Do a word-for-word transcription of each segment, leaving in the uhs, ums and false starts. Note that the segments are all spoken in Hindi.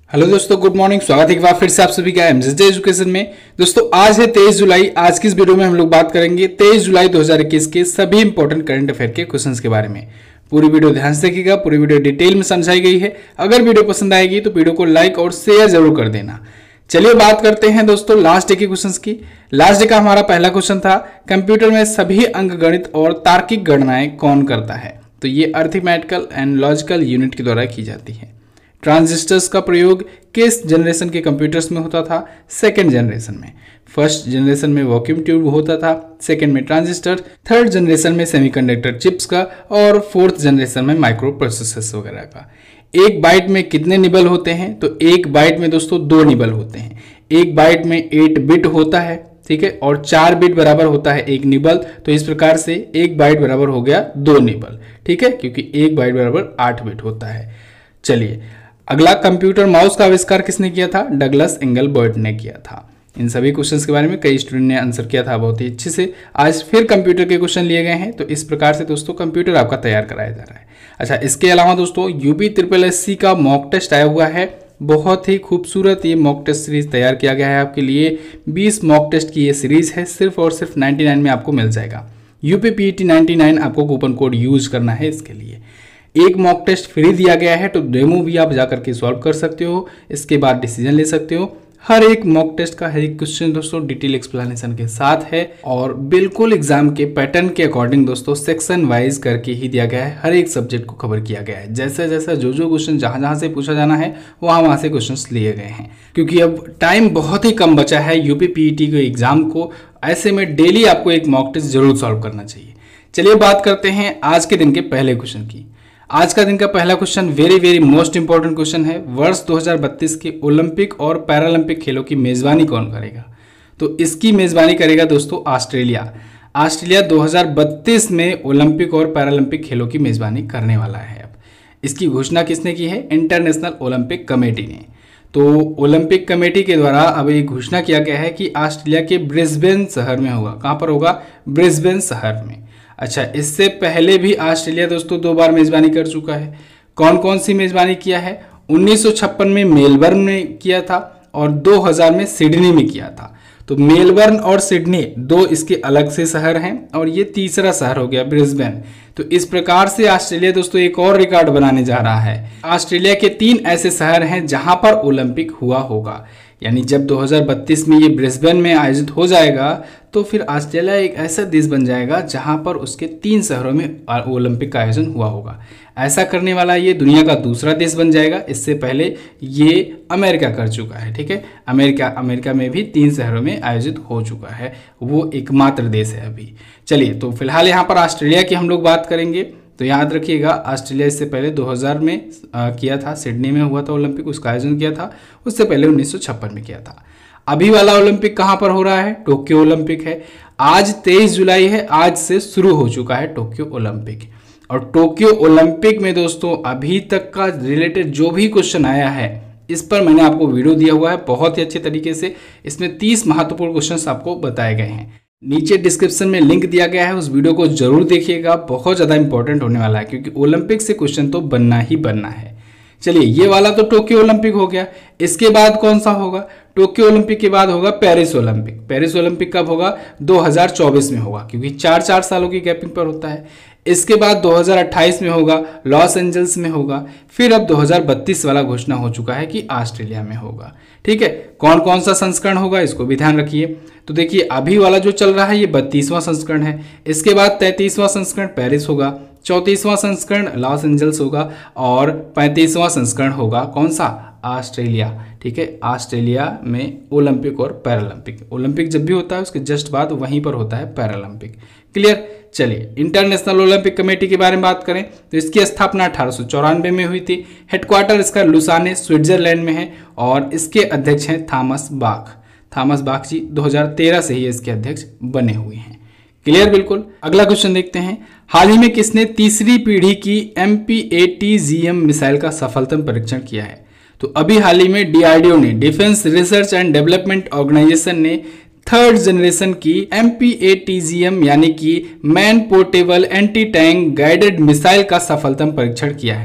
हेलो दोस्तों, गुड मॉर्निंग। स्वागत है एक बार फिर से आप सभी का एमजेड एजुकेशन में। दोस्तों आज है तेईस जुलाई। आज की इस वीडियो में हम लोग बात करेंगे तेईस जुलाई दो हज़ार इक्कीस के सभी इंपॉर्टेंट करंट अफेयर के क्वेश्चंस के बारे में। पूरी वीडियो ध्यान से देखिएगा, पूरी वीडियो डिटेल में समझाई गई है। अगर वीडियो पसंद आएगी तो वीडियो को लाइक और शेयर जरूर कर देना। चलिए बात करते हैं दोस्तों लास्ट डे के क्वेश्चंस की। लास्ट डे का हमारा पहला क्वेश्चन था, कंप्यूटर में सभी अंकगणित और तार्किक गणनाएं कौन करता है? तो ये अरिथमेटिकल एंड लॉजिकल यूनिट के द्वारा की जाती है। ट्रांजिस्टर्स का प्रयोग किस जनरेशन के कंप्यूटर्स में होता था? सेकेंड जनरेशन में। फर्स्ट जनरेशन में वैक्यूम ट्यूब होता था, सेकेंड में ट्रांजिस्टर, थर्ड जनरेशन में सेमीकंडक्टर चिप्स का और फोर्थ जनरेशन में माइक्रो प्रोसेसर्स वगैरह का। एक बाइट में कितने निबल होते हैं? तो एक बाइट में दोस्तों दो निबल होते हैं। एक बाइट में एट बिट होता है, ठीक है, और चार बिट बराबर होता है एक निबल। तो इस प्रकार से एक बाइट बराबर हो गया दो निबल, ठीक है, क्योंकि एक बाइट बराबर आठ बिट होता है। चलिए अगला, कंप्यूटर माउस का आविष्कार किसने किया था? डगलस एंगलबर्ट ने किया था। इन सभी क्वेश्चंस के बारे में कई स्टूडेंट ने आंसर किया था बहुत ही अच्छे से। आज फिर कंप्यूटर के क्वेश्चन लिए गए हैं, तो इस प्रकार से दोस्तों कंप्यूटर आपका तैयार कराया जा रहा है। अच्छा, इसके अलावा दोस्तों यूपी ट्रिपल एस सी का मॉक टेस्ट आया हुआ है। बहुत ही खूबसूरत ये मॉक टेस्ट सीरीज तैयार किया गया है आपके लिए। बीस मॉक टेस्ट की ये सीरीज है, सिर्फ और सिर्फ नाइन्टी नाइन में आपको मिल जाएगा। यूपी पीईटी नाइन्टी नाइन आपको कूपन कोड यूज करना है इसके लिए। एक मॉक टेस्ट फ्री दिया गया है, तो डेमो भी आप जाकर के सॉल्व कर सकते हो, इसके बाद डिसीजन ले सकते हो। हर एक मॉक टेस्ट का हर एक क्वेश्चन दोस्तों डिटेल एक्सप्लेनेशन के साथ है और बिल्कुल एग्जाम के पैटर्न के अकॉर्डिंग दोस्तों सेक्शन वाइज करके ही दिया गया है। हर एक सब्जेक्ट को कवर किया गया है। जैसे जैसा जो जो क्वेश्चन जहां जहां से पूछा जाना है वहां वहां से क्वेश्चन लिए गए हैं, क्योंकि अब टाइम बहुत ही कम बचा है यूपी पीईटी के एग्जाम को। ऐसे में डेली आपको एक मॉक टेस्ट जरूर सॉल्व करना चाहिए। चलिए बात करते हैं आज के दिन के पहले क्वेश्चन की। आज का दिन का पहला question very very most important question है। वर्ष दो हज़ार बत्तीस के ओलंपिक और पैरालंपिक खेलों की मेजबानी कौन करेगा? तो इसकी मेजबानी करेगा दोस्तों ऑस्ट्रेलिया। ऑस्ट्रेलिया दो हज़ार बत्तीस में ओलंपिक और पैरालंपिक खेलों की मेजबानी करने वाला है। अब इसकी घोषणा किसने की है? इंटरनेशनल ओलंपिक कमेटी ने। तो ओलंपिक कमेटी के द्वारा अब ये घोषणा किया गया है कि ऑस्ट्रेलिया के ब्रिस्बेन शहर में होगा। कहाँ पर होगा? ब्रिस्बेन शहर में। अच्छा, इससे पहले भी ऑस्ट्रेलिया दोस्तों दो बार मेजबानी कर चुका है। कौन कौन सी मेजबानी किया है? उन्नीस सौ छप्पन में मेलबर्न में किया था और दो हज़ार में सिडनी में किया था। तो मेलबर्न और सिडनी दो इसके अलग से शहर हैं और ये तीसरा शहर हो गया ब्रिस्बेन। तो इस प्रकार से ऑस्ट्रेलिया दोस्तों एक और रिकॉर्ड बनाने जा रहा है। ऑस्ट्रेलिया के तीन ऐसे शहर हैं जहां पर ओलंपिक हुआ होगा। यानी जब दो हज़ार बत्तीस में ये ब्रिस्बेन में आयोजित हो जाएगा तो फिर ऑस्ट्रेलिया एक ऐसा देश बन जाएगा जहां पर उसके तीन शहरों में ओलंपिक का आयोजन हुआ होगा। ऐसा करने वाला ये दुनिया का दूसरा देश बन जाएगा। इससे पहले ये अमेरिका कर चुका है, ठीक है। अमेरिका अमेरिका में भी तीन शहरों में आयोजित हो चुका है, वो एकमात्र देश है अभी। चलिए, तो फिलहाल यहाँ पर ऑस्ट्रेलिया की हम लोग बात करेंगे। तो याद रखिएगा, ऑस्ट्रेलिया इससे पहले दो हज़ार में आ, किया था, सिडनी में हुआ था ओलंपिक, उसका आयोजन किया था। उससे पहले उन्नीस सौ छप्पन में किया था। अभी वाला ओलंपिक कहाँ पर हो रहा है? टोक्यो ओलंपिक है। आज तेईस जुलाई है, आज से शुरू हो चुका है टोक्यो ओलंपिक। और टोक्यो ओलंपिक में दोस्तों अभी तक का रिलेटेड जो भी क्वेश्चन आया है, इस पर मैंने आपको वीडियो दिया हुआ है बहुत ही अच्छे तरीके से। इसमें तीस महत्वपूर्ण क्वेश्चन आपको बताए गए हैं। नीचे डिस्क्रिप्शन में लिंक दिया गया है, उस वीडियो को जरूर देखिएगा। बहुत ज़्यादा इंपॉर्टेंट होने वाला है, क्योंकि ओलंपिक से क्वेश्चन तो बनना ही बनना है। चलिए, ये वाला तो टोक्यो ओलंपिक हो गया। इसके बाद कौन सा होगा? टोक्यो ओलंपिक के बाद होगा पेरिस ओलंपिक। पेरिस ओलंपिक कब होगा? दो हज़ार चौबीस में होगा, क्योंकि चार चार सालों की गैपिंग पर होता है। इसके बाद दो हज़ार अट्ठाईस में होगा, लॉस एंजल्स में होगा। फिर अब दो हज़ार बत्तीस वाला घोषणा हो चुका है कि ऑस्ट्रेलिया में होगा, ठीक है। कौन कौन सा संस्करण होगा इसको भी ध्यान रखिए। तो देखिए, अभी वाला जो चल रहा है ये बत्तीसवां संस्करण है। इसके बाद तैंतीसवां संस्करण पेरिस होगा, चौंतीसवां संस्करण लॉस एंजल्स होगा और पैंतीसवां संस्करण होगा कौन सा? ऑस्ट्रेलिया, ठीक है। ऑस्ट्रेलिया में ओलंपिक और पैरालंपिक। ओलंपिक जब भी होता है उसके जस्ट बाद वहीं पर होता है पैरालंपिक। क्लियर? चलिए, इंटरनेशनल ओलंपिक कमेटी के बारे में बात करें तो इसकी स्थापना अठारह सौ चौरानवे में हुई थी। हेडक्वार्टर इसका लुसाने स्विट्जरलैंड में है और इसके अध्यक्ष हैं थॉमस बाख। थॉमस बाख जी दो हज़ार तेरह से ही इसके अध्यक्ष बने हुए हैं। क्लियर? बिल्कुल। अगला क्वेश्चन देखते हैं। हाल ही में किसने तीसरी पीढ़ी की M P A T G M missile का सफलतम परीक्षण किया है? तो अभी हाल ही में डी आर डी ओ ने, Defence Research and Development Organisation ने थर्ड जनरेशन की M P A T G M यानी कि man portable anti tank guided missile का सफलतम परीक्षण किया है।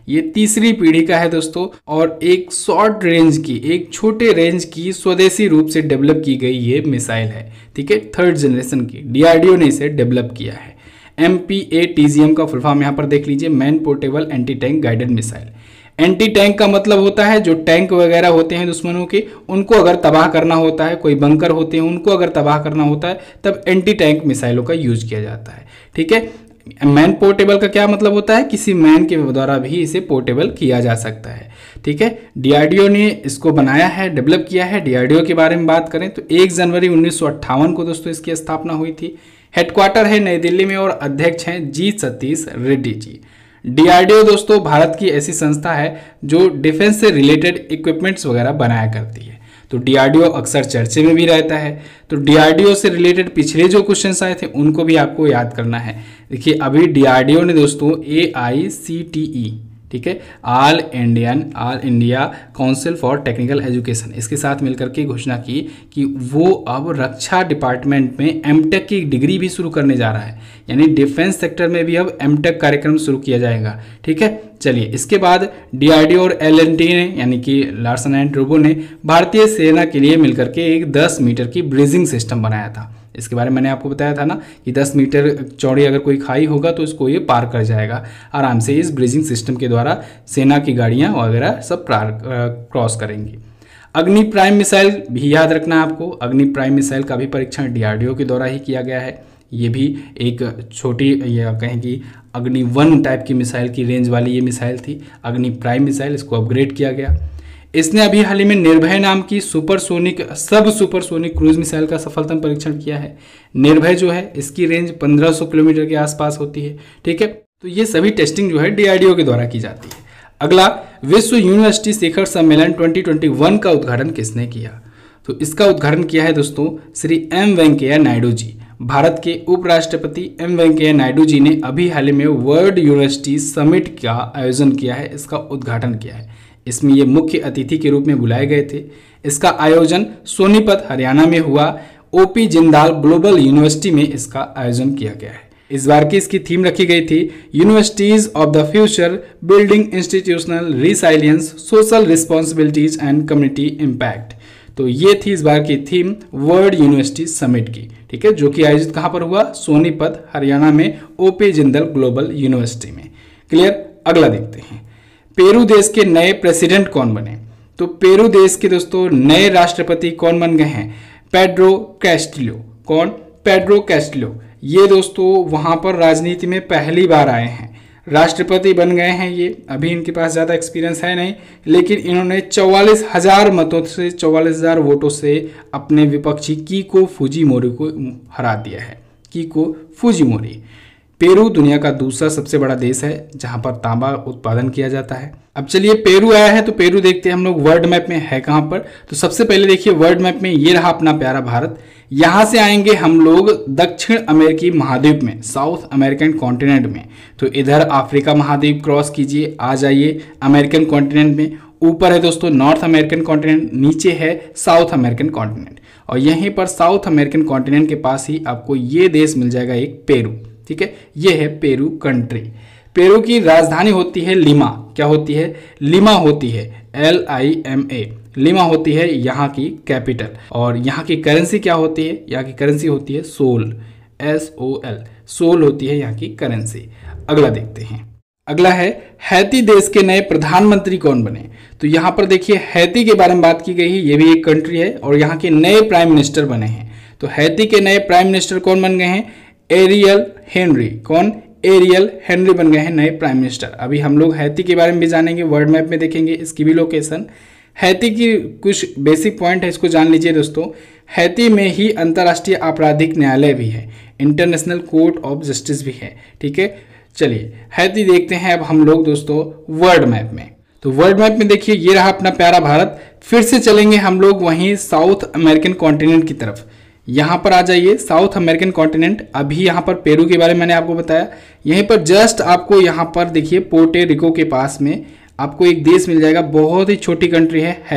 ये तीसरी पीढ़ी का है दोस्तों, और एक शॉर्ट रेंज की, एक छोटे रेंज की स्वदेशी रूप से डेवलप की गई ये मिसाइल है। ठीक है, थर्ड जनरेशन की डीआरडीओ ने इसे डेवलप किया है। M P A T G M का फुल फॉर्म यहाँ पर देख लीजिए, man portable anti tank guided missile. Anti tank का मतलब होता है जो टैंक वगैरह होते हैं दुश्मनों के, उनको अगर तबाह करना होता है, कोई बंकर होते हैं उनको अगर तबाह करना होता है, तब एंटी टैंक मिसाइलों का यूज किया जाता है। ठीक है, मैन पोर्टेबल का क्या मतलब होता है, किसी मैन के द्वारा भी इसे पोर्टेबल किया जा सकता है। ठीक है, डीआरडीओ ने इसको बनाया है, डेवलप किया है। डीआरडीओ के बारे में बात करें तो एक जनवरी उन्नीस सौ अट्ठावन को दोस्तों इसकी स्थापना हुई थी। हेडक्वार्टर है नई दिल्ली में और अध्यक्ष हैं जी सतीश रेड्डी जी। डीआरडीओ दोस्तों भारत की ऐसी संस्था है जो डिफेंस से रिलेटेड इक्विपमेंट्स वगैरह बनाया करती है, तो डीआरडीओ अक्सर चर्चे में भी रहता है। तो डीआरडीओ से रिलेटेड पिछले जो क्वेश्चंस आए थे उनको भी आपको याद करना है। देखिए अभी डीआरडीओ ने दोस्तों ए आई सी टी ई, ठीक है, All Indian All India Council for Technical Education, इसके साथ मिलकर के घोषणा की कि वो अब रक्षा डिपार्टमेंट में एमटेक की डिग्री भी शुरू करने जा रहा है, यानी डिफेंस सेक्टर में भी अब एमटेक कार्यक्रम शुरू किया जाएगा। ठीक है, चलिए इसके बाद डीआरडीओ और एल एन टी ने यानी कि लार्सन एंड टूब्रो ने भारतीय सेना के लिए मिलकर के एक दस मीटर की ब्रीजिंग सिस्टम बनाया था। इसके बारे में मैंने आपको बताया था ना कि दस मीटर चौड़ी अगर कोई खाई होगा तो इसको ये पार कर जाएगा आराम से। इस ब्रीजिंग सिस्टम के द्वारा सेना की गाड़ियां वगैरह सब क्रॉस करेंगी। अग्नि प्राइम मिसाइल भी याद रखना आपको, अग्नि प्राइम मिसाइल का भी परीक्षण डीआरडीओ के द्वारा ही किया गया है। ये भी एक छोटी या कहें कि अग्नि वन टाइप की मिसाइल की रेंज वाली ये मिसाइल थी। अग्नि प्राइम मिसाइल, इसको अपग्रेड किया गया। इसने अभी हाल ही में निर्भय नाम की सुपरसोनिक सब सुपरसोनिक क्रूज मिसाइल का सफलतम परीक्षण किया है। निर्भय जो है इसकी रेंज पंद्रह सौ किलोमीटर के आसपास होती है। ठीक है, तो ये सभी टेस्टिंग जो है डीआरडीओ के द्वारा की जाती है। अगला, विश्व यूनिवर्सिटी शिखर सम्मेलन ट्वेंटी ट्वेंटी वन का उद्घाटन किसने किया? तो इसका उद्घाटन किया है दोस्तों श्री एम वेंकैया नायडू जी। भारत के उपराष्ट्रपति एम वेंकैया नायडू जी ने अभी हाल ही में वर्ल्ड यूनिवर्सिटी समिट का आयोजन किया है, इसका उद्घाटन किया है। इसमें ये मुख्य अतिथि के रूप में बुलाए गए थे। इसका आयोजन सोनीपत हरियाणा में हुआ। ओपी जिंदाल ग्लोबल यूनिवर्सिटी में इसका आयोजन किया गया है। इस बार की इसकी थीम रखी गई थी universities of the future, building institutional resilience, social responsibilities and community impact. तो ये थी इस बार की थीम वर्ल्ड यूनिवर्सिटी समिट की। ठीक है, जो कि आयोजित कहाँ पर हुआ? सोनीपत हरियाणा में ओपी जिंदाल ग्लोबल यूनिवर्सिटी में। क्लियर, अगला देखते हैं। पेरू देश के नए प्रेसिडेंट कौन बने? तो पेरू देश के दोस्तों नए राष्ट्रपति कौन बन गए हैं? Pedro Castillo. कौन? Pedro Castillo. ये दोस्तों वहां पर राजनीति में पहली बार आए हैं, राष्ट्रपति बन गए हैं ये। अभी इनके पास ज़्यादा एक्सपीरियंस है नहीं, लेकिन इन्होंने चौवालीस हजार मतों से, चौवालीस हजार वोटों से अपने विपक्षी कीको फुजिमोरी को हरा दिया है। कीको फुजिमोरी। पेरू दुनिया का दूसरा सबसे बड़ा देश है जहां पर तांबा उत्पादन किया जाता है। अब चलिए पेरू आया है तो पेरू देखते हैं हम लोग वर्ल्ड मैप में है कहां पर। तो सबसे पहले देखिए वर्ल्ड मैप में ये रहा अपना प्यारा भारत। यहां से आएंगे हम लोग दक्षिण अमेरिकी महाद्वीप में, साउथ अमेरिकन कॉन्टिनेंट में। तो इधर अफ्रीका महाद्वीप क्रॉस कीजिए, आ जाइए अमेरिकन कॉन्टिनेंट में। ऊपर है दोस्तों नॉर्थ अमेरिकन कॉन्टिनेंट, नीचे है साउथ अमेरिकन कॉन्टिनेंट, और यहीं पर साउथ अमेरिकन कॉन्टिनेंट के पास ही आपको ये देश मिल जाएगा एक पेरू। ठीक है, ये है पेरू कंट्री। पेरू की राजधानी होती है लिमा। क्या होती है? लिमा होती है, L I M A. Lima होती है यहाँ की कैपिटल। और यहाँ की करेंसी क्या होती है? यहाँ की करेंसी होती है sol, S O L. Sol होती है यहाँ की करेंसी। अगला देखते हैं। अगला है हैती देश के नए प्रधानमंत्री कौन बने? तो यहाँ पर देखिए हैती के बारे में बात की गई है। ये भी एक कंट्री है और यहाँ के नए प्राइम मिनिस्टर बने हैं। तो हैती के नए प्राइम मिनिस्टर कौन बन गए हैं? Ariel Henry. कौन? एरियल हेनरी बन गए हैं नए प्राइम मिनिस्टर। अभी हम लोग हैती के बारे में भी जानेंगे, वर्ल्ड मैप में देखेंगे इसकी भी लोकेशन। हैती की कुछ बेसिक पॉइंट है, इसको जान लीजिए दोस्तों। हैती में ही अंतर्राष्ट्रीय आपराधिक न्यायालय भी है, इंटरनेशनल कोर्ट ऑफ जस्टिस भी है। ठीक है, चलिए हैती देखते हैं अब हम लोग दोस्तों वर्ल्ड मैप में। तो वर्ल्ड मैप में देखिए ये रहा अपना प्यारा भारत। फिर से चलेंगे हम लोग वहीं साउथ अमेरिकन कॉन्टिनेंट की तरफ। यहाँ पर आ जाइए साउथ अमेरिकन कॉन्टिनेंट। अभी यहाँ पर पेरू के बारे में मैंने आपको बताया। यहीं पर जस्ट आपको यहाँ पर देखिए पोर्टो रिको के पास में आपको एक देश मिल जाएगा, बहुत ही छोटी कंट्री है हैती।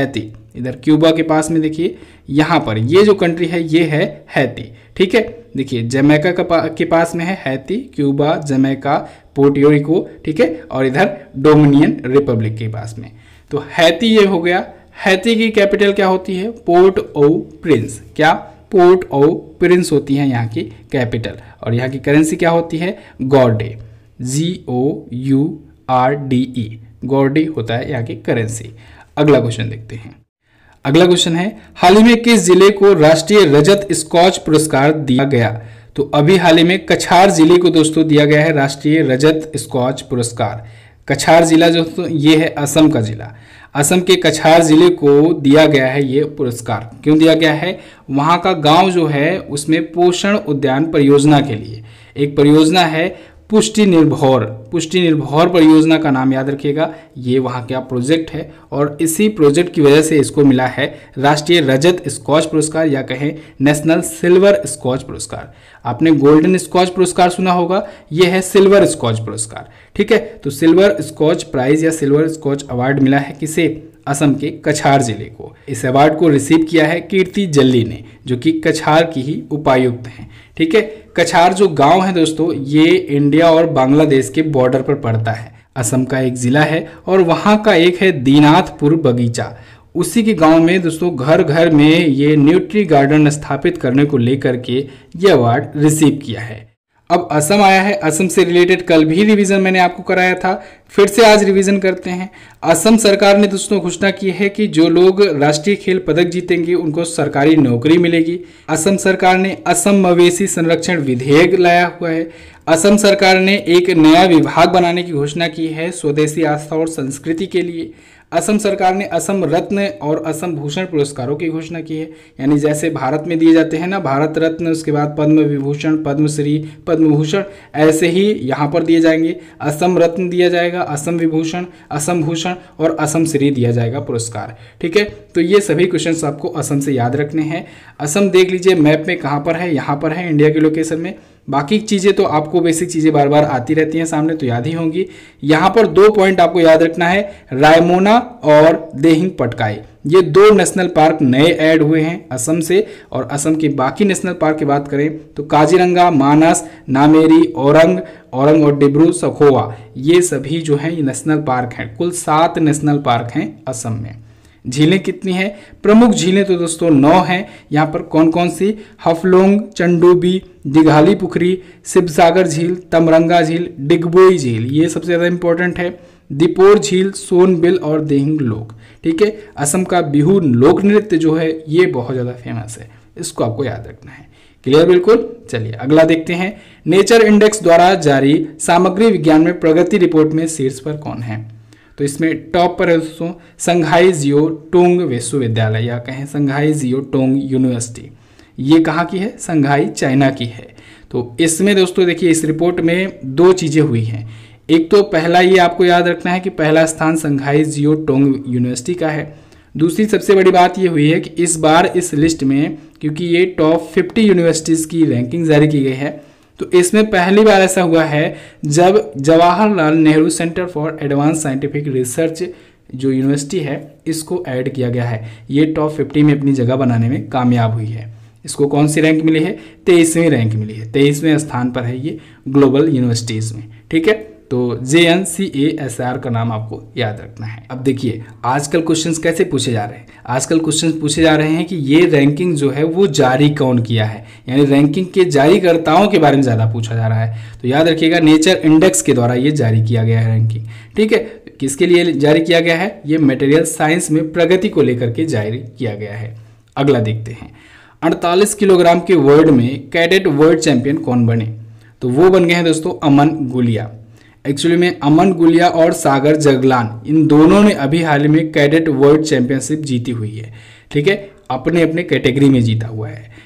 इधर क्यूबा के पास में देखिए यहाँ पर ये जो कंट्री है ये है हैती, ठीक है। देखिए जमैका का पा, के पास में है Haiti, Cuba, Jamaica, Puerto Rico, ठीक है, और इधर डोमिनियन रिपब्लिक के पास में। तो हैती ये हो गया। हैती की कैपिटल क्या होती है? Port au Prince. क्या? पोर्ट ओ प्रिंस होती है यहाँ की कैपिटल। और यहाँ की करेंसी क्या होती है? Gourde, G O U R D E, gourde होता है यहाँ की करेंसी। अगला क्वेश्चन देखते हैं। अगला क्वेश्चन है, हाल ही में किस जिले को राष्ट्रीय रजत स्कॉच पुरस्कार दिया गया? तो अभी हाल ही में कछार जिले को दोस्तों दिया गया है राष्ट्रीय रजत स्कॉच पुरस्कार। कछार जिला जो तो ये है असम का जिला, असम के कछार जिले को दिया गया है ये पुरस्कार। क्यों दिया गया है? वहाँ का गांव जो है उसमें पोषण उद्यान परियोजना के लिए एक परियोजना है पुष्टि निर्भर, पुष्टि निर्भर परियोजना का नाम याद रखिएगा। ये वहाँ का प्रोजेक्ट है और इसी प्रोजेक्ट की वजह से इसको मिला है राष्ट्रीय रजत स्कॉच पुरस्कार या कहें नेशनल सिल्वर स्कॉच पुरस्कार। आपने गोल्डन स्कॉच पुरस्कार सुना होगा, ये है सिल्वर स्कॉच पुरस्कार, ठीक है। तो सिल्वर स्कॉच प्राइज या सिल्वर स्कॉच अवार्ड मिला है किसे? असम के कछार जिले को। इस अवार्ड को रिसीव किया है कीर्ति जल्ली ने, जो कि कछार की ही उपायुक्त हैं, ठीक है। कछार जो गांव है दोस्तों ये इंडिया और बांग्लादेश के बॉर्डर पर पड़ता है, असम का एक जिला है और वहां का एक है दीनाथपुर बगीचा। उसी के गांव में दोस्तों घर घर में ये न्यूट्री गार्डन स्थापित करने को लेकर के ये अवार्ड रिसीव किया है। अब असम आया है, असम से रिलेटेड कल भी रिवीजन मैंने आपको कराया था, फिर से आज रिवीजन करते हैं। असम सरकार ने दोस्तों घोषणा की है कि जो लोग राष्ट्रीय खेल पदक जीतेंगे उनको सरकारी नौकरी मिलेगी। असम सरकार ने असम मवेशी संरक्षण विधेयक लाया हुआ है। असम सरकार ने एक नया विभाग बनाने की घोषणा की है स्वदेशी आस्था और संस्कृति के लिए। असम सरकार ने असम रत्न और असम भूषण पुरस्कारों की घोषणा की है, यानी जैसे भारत में दिए जाते हैं ना भारत रत्न, उसके बाद पद्म विभूषण, पद्मश्री, पद्म भूषण, ऐसे ही यहाँ पर दिए जाएंगे। असम रत्न दिया जाएगा, असम विभूषण, असम भूषण और असम श्री दिया जाएगा पुरस्कार, ठीक है। तो ये सभी क्वेश्चंस आपको असम से याद रखने हैं। असम देख लीजिए मैप में कहाँ पर है, यहाँ पर है इंडिया के लोकेशन में। बाकी चीज़ें तो आपको बेसिक चीज़ें बार बार आती रहती हैं सामने, तो याद ही होंगी। यहाँ पर दो पॉइंट आपको याद रखना है, रायमोना और देहिंग पटकाई, ये दो नेशनल पार्क नए ऐड हुए हैं असम से। और असम के बाकी नेशनल पार्क की बात करें तो काजीरंगा, मानस, नामेरी, औरंग औरंग और डिब्रू सखोवा, ये सभी जो हैं ये नेशनल पार्क हैं। कुल सात नेशनल पार्क हैं असम में। झीलें कितनी हैं? प्रमुख झीलें तो दोस्तों नौ हैं। यहाँ पर कौन कौन सी? हफलोंग, चंडोबी, दिघाली पुखरी, शिवसागर झील, तमरंगा झील, डिगबोई झील, ये सबसे ज़्यादा इंपॉर्टेंट है। दीपोर झील, सोनबिल और देहिंग लोक, ठीक है। असम का बिहू लोक नृत्य जो है ये बहुत ज़्यादा फेमस है, इसको आपको याद रखना है। क्लियर बिल्कुल। चलिए अगला देखते हैं। नेचर इंडेक्स द्वारा जारी सामग्री विज्ञान में प्रगति रिपोर्ट में शीर्ष पर कौन है? तो इसमें टॉप पर है दोस्तों संघाई जियो टोंग विश्वविद्यालय या कहें संघाई जियो टोंग यूनिवर्सिटी। ये कहाँ की है? संघाई चाइना की है। तो इसमें दोस्तों देखिए इस रिपोर्ट में दो चीज़ें हुई हैं। एक तो पहला ये आपको याद रखना है कि पहला स्थान संघाई जियो टोंग यूनिवर्सिटी का है। दूसरी सबसे बड़ी बात ये हुई है कि इस बार इस लिस्ट में क्योंकि ये टॉप फिफ्टी यूनिवर्सिटीज़ की रैंकिंग जारी की गई है, तो इसमें पहली बार ऐसा हुआ है जब Jawaharlal Nehru Centre for Advance Scientific Research जो यूनिवर्सिटी है इसको ऐड किया गया है। ये टॉप फिफ्टी में अपनी जगह बनाने में कामयाब हुई है। इसको कौन सी रैंक मिली है? तेईसवीं रैंक मिली है, तेईसवें स्थान पर है ये ग्लोबल यूनिवर्सिटीज़ में, ठीक है। तो J N C A S R का नाम आपको याद रखना है। अब देखिए आजकल क्वेश्चंस कैसे पूछे जा रहे हैं? आजकल क्वेश्चंस पूछे जा रहे हैं कि ये रैंकिंग जो है वो जारी कौन किया है, यानी रैंकिंग के जारीकर्ताओं के बारे में ज़्यादा पूछा जा रहा है। तो याद रखिएगा नेचर इंडेक्स के द्वारा ये जारी किया गया है रैंकिंग, ठीक है। किसके लिए जारी किया गया है? ये मटेरियल साइंस में प्रगति को लेकर के जारी किया गया है। अगला देखते हैं। अड़तालीस किलोग्राम के वर्ल्ड में कैडेट वर्ल्ड चैंपियन कौन बने? तो वो बन गए हैं दोस्तों अमन गुलिया। एक्चुअली में अमन गुलिया और सागर जगलान इन दोनों ने अभी हाल में कैडेट वर्ल्ड चैंपियनशिप जीती हुई है, ठीक है। अपने अपने कैटेगरी में जीता हुआ है।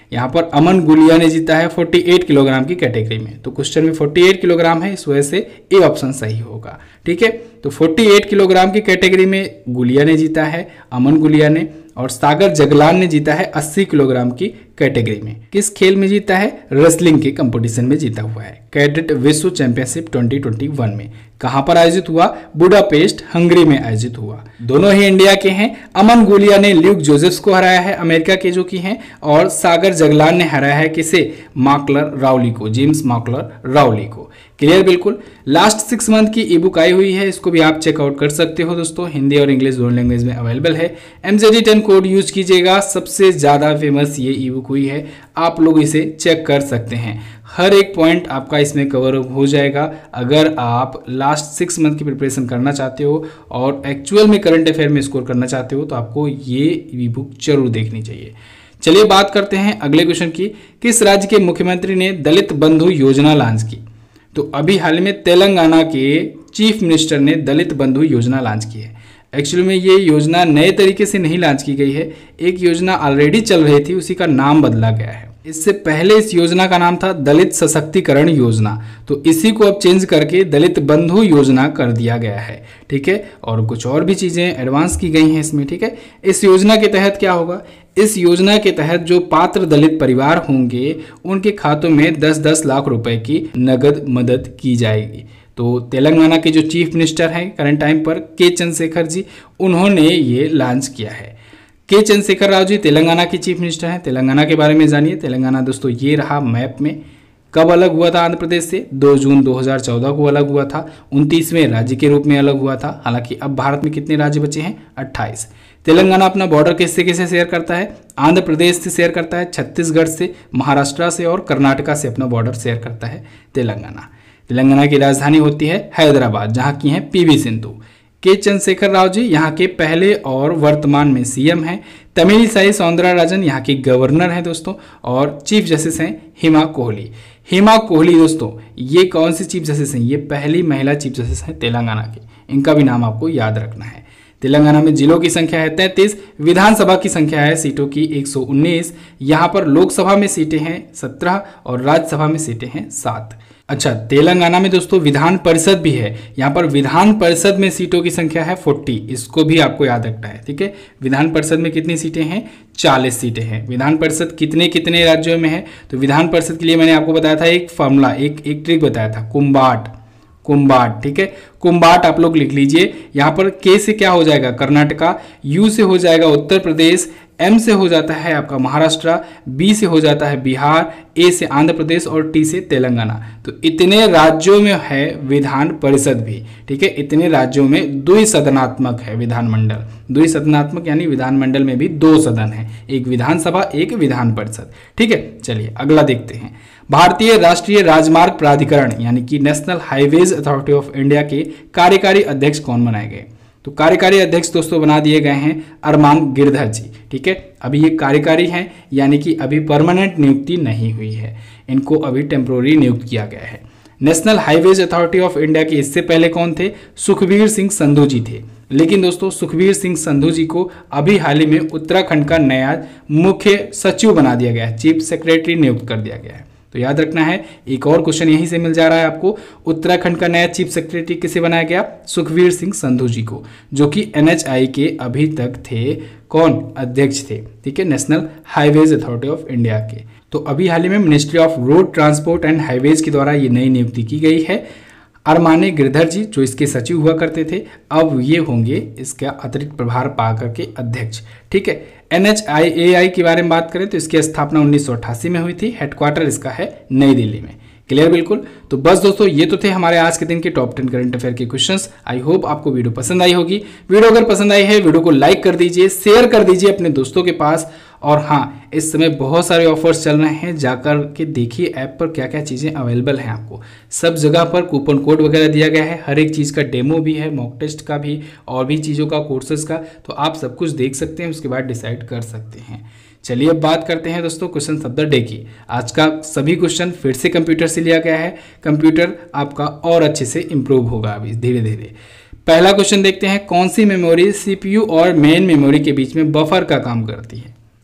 यहाँ पर अमन गुलिया ने जीता है अड़तालीस किलोग्राम की कैटेगरी में। तो क्वेश्चन में अड़तालीस किलोग्राम है, इस वजह से ए ऑप्शन सही होगा। ठीक है, तो अड़तालीस किलोग्राम की कैटेगरी में गुलिया ने जीता है, अमन गुलिया ने, और सागर जगलान ने जीता है अस्सी किलोग्राम की कैटेगरी में। किस खेल में जीता है? रेसलिंग के कंपटीशन में जीता हुआ है। कैडेट विश्व चैंपियनशिप दो हज़ार इक्कीस में कहां पर आयोजित हुआ? बुडापेस्ट, हंगरी में आयोजित हुआ। दोनों ही इंडिया के हैं। अमन गुलिया ने ल्यूक जोसेफ्स को हराया है, अमेरिका के जो कि हैं, और सागर जगलान ने हराया है किसे? मार्कलर राउली को, जेम्स मार्कलर राउली को। क्लियर बिल्कुल। लास्ट सिक्स मंथ की ई बुक आई हुई है, इसको भी आप चेकआउट कर सकते हो दोस्तों, हिंदी और इंग्लिश दोनों लैंग्वेज में अवेलेबल है। M J D ten code use कीजिएगा, सबसे ज़्यादा फेमस ये ई बुक हुई है, आप लोग इसे चेक कर सकते हैं। हर एक पॉइंट आपका इसमें कवर हो जाएगा अगर आप लास्ट सिक्स मंथ की प्रिपरेशन करना चाहते हो और एक्चुअल में करंट अफेयर में स्कोर करना चाहते हो तो आपको ये ई बुक जरूर देखनी चाहिए। चलिए बात करते हैं अगले क्वेश्चन की। किस राज्य के मुख्यमंत्री ने दलित बंधु योजना लॉन्च की? तो अभी हाल में तेलंगाना के चीफ मिनिस्टर ने दलित बंधु योजना लॉन्च की है। एक्चुअली में ये योजना नए तरीके से नहीं लॉन्च की गई है, एक योजना ऑलरेडी चल रही थी, उसी का नाम बदला गया है। इससे पहले इस योजना का नाम था दलित सशक्तिकरण योजना, तो इसी को अब चेंज करके दलित बंधु योजना कर दिया गया है। ठीक है, और कुछ और भी चीज़ें एडवांस की गई हैं इसमें। ठीक है, इस योजना के तहत क्या होगा? इस योजना के तहत जो पात्र दलित परिवार होंगे उनके खातों में दस दस लाख रुपए की नगद मदद की जाएगी। तो तेलंगाना के जो चीफ मिनिस्टर हैं करंट टाइम पर, के चंद्रशेखर जी, उन्होंने ये लॉन्च किया है। के चंद्रशेखर राव जी तेलंगाना के चीफ मिनिस्टर हैं। तेलंगाना के बारे में जानिए। तेलंगाना दोस्तों ये रहा मैप में। कब अलग हुआ था आंध्र प्रदेश से? दो जून दो हज़ार चौदह को अलग हुआ था। उनतीसवें राज्य के रूप में अलग हुआ था। हालांकि अब भारत में कितने राज्य बचे हैं? अट्ठाईस। तेलंगाना अपना बॉर्डर किससे किससे शेयर करता है? आंध्र प्रदेश से शेयर करता है, छत्तीसगढ़ से, महाराष्ट्र से और कर्नाटका से अपना बॉर्डर शेयर करता है तेलंगाना। तेलंगाना की राजधानी होती है हैदराबाद, जहाँ की हैं पी वी सिंधु। के चंद्रशेखर राव जी यहाँ के पहले और वर्तमान में सी एम हैं। तमिलिसाई सौंदरराजन यहाँ के गवर्नर हैं दोस्तों, और चीफ जस्टिस हैं हिमा कोहली। हिमा कोहली दोस्तों ये कौन सी चीफ जस्टिस हैं? ये पहली महिला चीफ जस्टिस हैं तेलंगाना की। इनका भी नाम आपको याद रखना है। तेलंगाना में जिलों की संख्या है तैंतीस, विधानसभा की संख्या है सीटों की एक सौ उन्नीस। यहाँ पर लोकसभा में सीटें हैं सत्रह और राज्यसभा में सीटें हैं सात। अच्छा, तेलंगाना में दोस्तों विधान परिषद भी है। यहाँ पर विधान परिषद में सीटों की संख्या है चालीस, इसको भी आपको याद रखना है। ठीक है, विधान परिषद में कितनी सीटें हैं? चालीस सीटें हैं। विधान परिषद कितने कितने राज्यों में है? तो विधान परिषद के लिए मैंने आपको बताया था एक फॉर्मूला, एक एक ट्रिक बताया था, कुंबाट कुंबाट। ठीक है, कुंबाट आप लोग लिख लीजिए। यहाँ पर के से क्या हो जाएगा? कर्नाटका, यू से हो जाएगा उत्तर प्रदेश, एम से हो जाता है आपका महाराष्ट्र, बी से हो जाता है बिहार, ए से आंध्र प्रदेश और टी से तेलंगाना। तो इतने राज्यों में है विधान परिषद भी। ठीक है, इतने राज्यों में द्विसदनात्मक है विधानमंडल। द्विसदनात्मक यानी विधानमंडल में भी दो सदन है, एक विधानसभा एक विधान परिषद। ठीक है, चलिए अगला देखते हैं। भारतीय राष्ट्रीय राजमार्ग प्राधिकरण यानी कि National Highways Authority of India के कार्यकारी अध्यक्ष कौन बनाए गए? तो कार्यकारी अध्यक्ष दोस्तों बना दिए गए हैं अरमान गिरधर जी। ठीक है, अभी ये कार्यकारी हैं यानी कि अभी परमानेंट नियुक्ति नहीं हुई है, इनको अभी टेम्पोररी नियुक्त किया गया है। National Highways Authority of India के इससे पहले कौन थे? सुखबीर सिंह संधू जी थे। लेकिन दोस्तों सुखबीर सिंह संधू जी को अभी हाल ही में उत्तराखंड का नया मुख्य सचिव बना दिया गया है, चीफ सेक्रेटरी नियुक्त कर दिया गया है। तो याद रखना है, एक और क्वेश्चन यहीं से मिल जा रहा है आपको। उत्तराखंड का नया चीफ सेक्रेटरी किसे बनाया गया? सुखबीर सिंह संधू जी को, जो कि एन एच आई के अभी तक थे कौन? अध्यक्ष थे। ठीक है, National Highways Authority of India के। तो अभी हाल ही में Ministry of Road Transport and Highways के द्वारा ये नई नियुक्ति की गई है। अरमाने गिरधर जी जो इसके सचिव हुआ करते थे, अब ये होंगे इसका अतिरिक्त प्रभार पा करके अध्यक्ष। ठीक है, एन एच आई ए आई के बारे में बात करें तो इसकी स्थापना उन्नीस सौ अट्ठासी में हुई थी। हेडक्वार्टर इसका है नई दिल्ली में। क्लियर बिल्कुल। तो बस दोस्तों ये तो थे हमारे आज के दिन के टॉप टेन करंट अफेयर के क्वेश्चंस। आई होप आपको वीडियो पसंद आई होगी। वीडियो अगर पसंद आई है वीडियो को लाइक कर दीजिए, शेयर कर दीजिए अपने दोस्तों के पास। और हाँ, इस समय बहुत सारे ऑफर्स चल रहे हैं, जाकर के देखिए ऐप पर क्या क्या चीज़ें अवेलेबल हैं। आपको सब जगह पर कूपन कोड वगैरह दिया गया है, हर एक चीज़ का डेमो भी है, मॉक टेस्ट का भी और भी चीज़ों का, कोर्सेज का। तो आप सब कुछ देख सकते हैं, उसके बाद डिसाइड कर सकते हैं। चलिए अब बात करते हैं दोस्तों क्वेश्चन ऑफ द डे की। आज का सभी क्वेश्चन फिर से कंप्यूटर से लिया गया है। कंप्यूटर आपका और अच्छे से इम्प्रूव होगा अभी धीरे धीरे। पहला क्वेश्चन देखते हैं, कौन सी मेमोरी सीपीयू और मेन मेमोरी के बीच में बफर का काम करती है?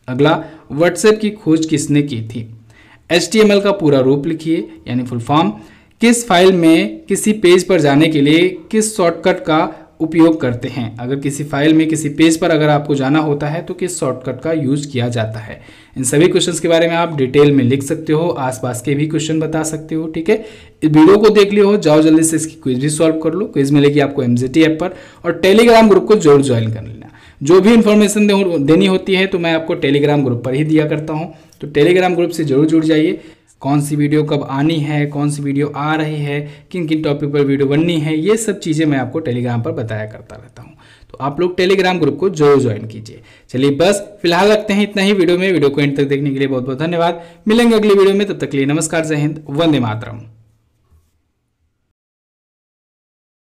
अगला, व्हाट्सएप की खोज किसने की थी? एच टी एम एल का पूरा रूप लिखिए यानी फुल फॉर्म। किस फाइल में किसी पेज पर जाने के लिए किस शॉर्टकट का उपयोग करते हैं? अगर किसी फाइल में किसी पेज पर अगर आपको जाना होता है तो किस शॉर्टकट का यूज किया जाता है? इन सभी क्वेश्चंस के बारे में आप डिटेल में लिख सकते हो, आसपास के भी क्वेश्चन बता सकते हो। ठीक है, इस वीडियो को देख लियो हो, जाओ जल्दी से इसकी क्विज भी सॉल्व कर लो। क्विज मिलेगी आपको एमजीटी ऐप पर, और टेलीग्राम ग्रुप को जरूर ज्वाइन कर लेना। जो भी इन्फॉर्मेशन देनी होती है तो मैं आपको टेलीग्राम ग्रुप पर ही दिया करता हूँ, तो टेलीग्राम ग्रुप से जरूर जुड़ जाइए। कौन सी वीडियो कब आनी है, कौन सी वीडियो आ रही है, किन किन टॉपिक पर वीडियो बननी है, ये सब चीज़ें मैं आपको टेलीग्राम पर बताया करता रहता हूँ। तो आप लोग टेलीग्राम ग्रुप को जरूर ज्वाइन कीजिए। चलिए बस फिलहाल रखते हैं इतना ही वीडियो में। वीडियो को एंड तक देखने के लिए बहुत बहुत धन्यवाद। मिलेंगे अगली वीडियो में, तब तक के लिए नमस्कार, जय हिंद, वंदे मातरम।